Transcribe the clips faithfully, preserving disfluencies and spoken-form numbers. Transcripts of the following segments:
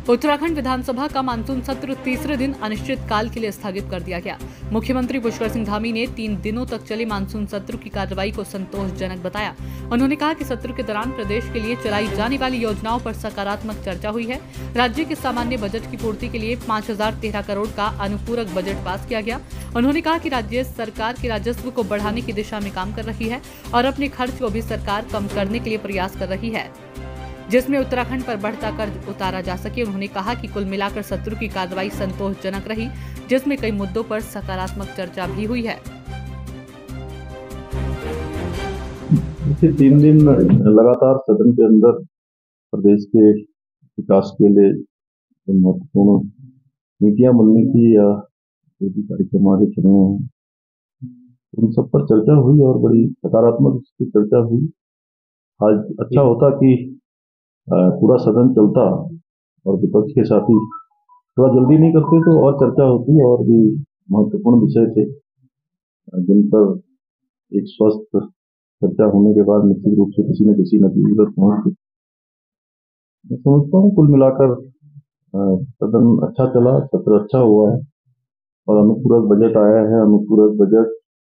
उत्तराखंड विधानसभा का मानसून सत्र तीसरे दिन अनिश्चितकाल के लिए स्थगित कर दिया गया। मुख्यमंत्री पुष्कर सिंह धामी ने तीन दिनों तक चले मानसून सत्र की कार्रवाई को संतोषजनक बताया। उन्होंने कहा कि सत्र के दौरान प्रदेश के लिए चलाई जाने वाली योजनाओं पर सकारात्मक चर्चा हुई है। राज्य के सामान्य बजट की पूर्ति के लिए पाँच हजार तेरह करोड़ का अनुपूरक बजट पास किया गया। उन्होंने कहा कि राज्य सरकार के राजस्व को बढ़ाने की दिशा में काम कर रही है और अपने खर्च को भी सरकार कम करने के लिए प्रयास कर रही है, जिसमें उत्तराखंड पर बढ़ता कर्ज उतारा जा सके। उन्होंने कहा कि कुल मिलाकर सत्र की कार्रवाई संतोषजनक रही, जिसमें कई मुद्दों पर सकारात्मक चर्चा भी हुई है। पिछले तीन दिन लगातार सदन के अंदर प्रदेश के विकास के लिए महत्वपूर्ण नीतियां बनने की या जो भी कार्यक्रम आगे चल रहे हैं उन सब पर चर्चा हुई और बड़ी सकारात्मक इसकी चर्चा हुई। आज अच्छा होता कि पूरा सदन चलता और विपक्ष के साथी थोड़ा जल्दी नहीं करते तो और चर्चा होती और भी महत्वपूर्ण विषय थे जिन पर एक स्वस्थ चर्चा होने के बाद निश्चित रूप से किसी न किसी नतीजे पर पहुंच। मैं समझता हूँ कुल मिलाकर सदन अच्छा चला, सत्र अच्छा हुआ है और अनुपूरक बजट आया है। अनुपूरक बजट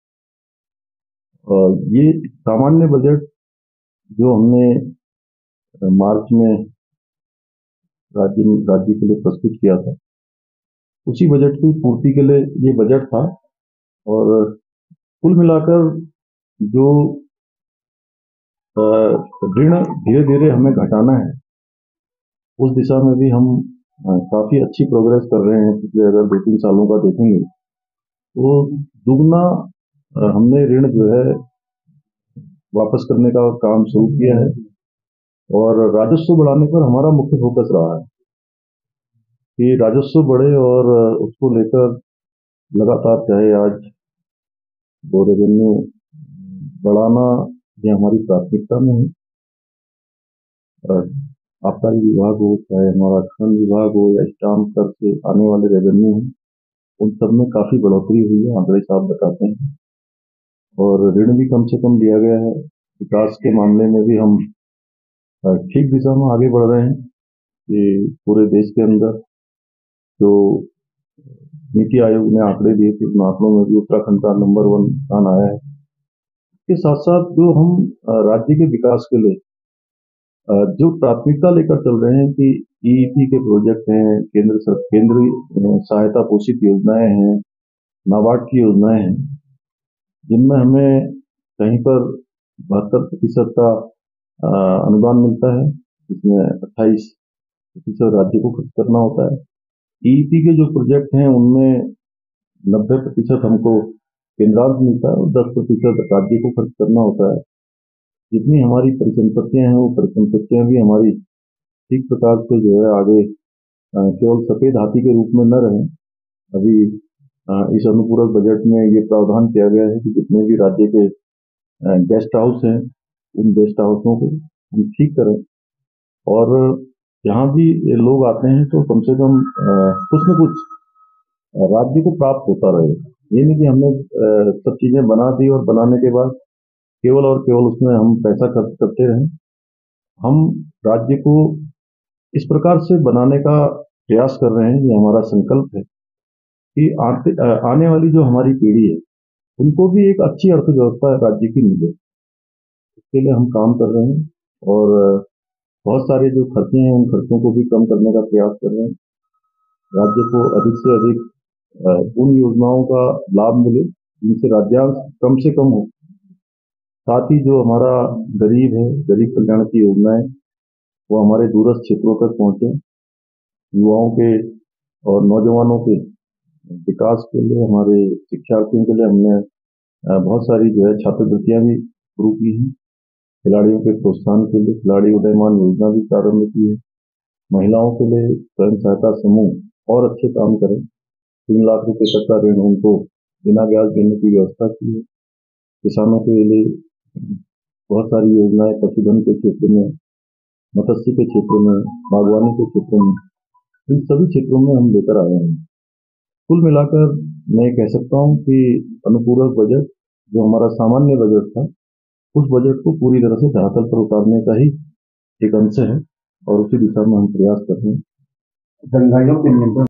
ये सामान्य बजट जो हमने मार्च में राज्य राज्य के लिए प्रस्तुत किया था उसी बजट की पूर्ति के लिए ये बजट था और कुल मिलाकर जो ऋण धीरे धीरे हमें घटाना है उस दिशा में भी हम काफी अच्छी प्रोग्रेस कर रहे हैं। पिछले अगर दो तीन सालों का देखेंगे तो दुगना हमने ऋण जो है वापस करने का काम शुरू किया है और राजस्व बढ़ाने पर हमारा मुख्य फोकस रहा है कि राजस्व बढ़े और उसको लेकर लगातार चाहे आज दो रेवेन्यू बढ़ाना ये हमारी प्राथमिकता में है। आबकारी विभाग हो, चाहे हमारा खनन विभाग हो या स्टाम्प कर से आने वाले रेवेन्यू हो, उन सब में काफी बढ़ोतरी हुई है, आंकड़े साफ बताते हैं और ऋण भी कम से कम दिया गया है। विकास के मामले में भी हम ठीक दिशा में आगे बढ़ रहे हैं कि पूरे देश के अंदर जो नीति आयोग ने आंकड़े दिए थे उन आंकड़ों में भी उत्तराखंड का नंबर वन स्थान आया है। इसके साथ साथ जो हम राज्य के विकास के लिए जो प्राथमिकता लेकर चल रहे हैं कि ईईपी के प्रोजेक्ट हैं, केंद्र सर केंद्रीय सहायता पोषित योजनाएं हैं, नाबार्ड की योजनाएं हैं, जिनमें हमें कहीं पर बहत्तर प्रतिशत का अनुदान मिलता है, जिसमें अट्ठाईस प्रतिशत राज्य को खर्च करना होता है। ईईपी के जो प्रोजेक्ट हैं उनमें नब्बे प्रतिशत हमको केंद्रांश मिलता है और दस प्रतिशत राज्य को खर्च करना होता है। जितनी हमारी परिसंपत्तियां हैं वो परिसंपत्तियां भी हमारी ठीक प्रकार से जो है आगे केवल सफेद हाथी के रूप में न रहें। अभी इस अनुपूरक बजट में ये प्रावधान किया गया है कि जितने भी राज्य के गेस्ट हाउस हैं उन गेस्ट हाउसों को हम ठीक करें और जहाँ भी लोग आते हैं तो कम से कम कुछ न कुछ राज्य को प्राप्त होता रहे। ये नहीं कि हमने सब चीजें बना दी और बनाने के बाद केवल और केवल उसमें हम पैसा खर्च करते रहें। हम राज्य को इस प्रकार से बनाने का प्रयास कर रहे हैं, ये हमारा संकल्प है कि आते, आने वाली जो हमारी पीढ़ी है उनको भी एक अच्छी अर्थव्यवस्था राज्य की मिले। इसके लिए हम काम कर रहे हैं और बहुत सारे जो खर्चे हैं उन खर्चों को भी कम करने का प्रयास कर रहे हैं। राज्य को अधिक से अधिक उन योजनाओं का लाभ मिले जिनसे राज्यांश कम से कम हो। साथ ही जो हमारा गरीब है, गरीब कल्याण की योजनाएं वो हमारे दूरस्थ क्षेत्रों तक पहुंचे। युवाओं के और नौजवानों के विकास के लिए, हमारे शिक्षार्थियों के लिए हमने बहुत सारी जो है छात्रवृत्तियां भी शुरू की हैं। खिलाड़ियों के प्रोत्साहन के लिए खिलाड़ी उदयमान योजना भी प्रारंभ की है। महिलाओं के लिए स्वयं सहायता समूह और अच्छे काम करें। तीन लाख रुपए तक का ऋण उनको बिना ब्याज देने की व्यवस्था की है। किसानों के लिए बहुत सारी योजनाएं पशुधन के क्षेत्र में, मत्स्य के क्षेत्र में, बागवानी के क्षेत्र में, इन सभी क्षेत्रों में हम लेकर आए हैं। कुल मिलाकर मैं कह सकता हूं कि अनुपूरक बजट जो हमारा सामान्य बजट था उस बजट को पूरी तरह से धरातल पर उतारने का ही एक अंश है और उसी दिशा में हम प्रयास कर रहे हैं। धनराशियों के नियंत्रण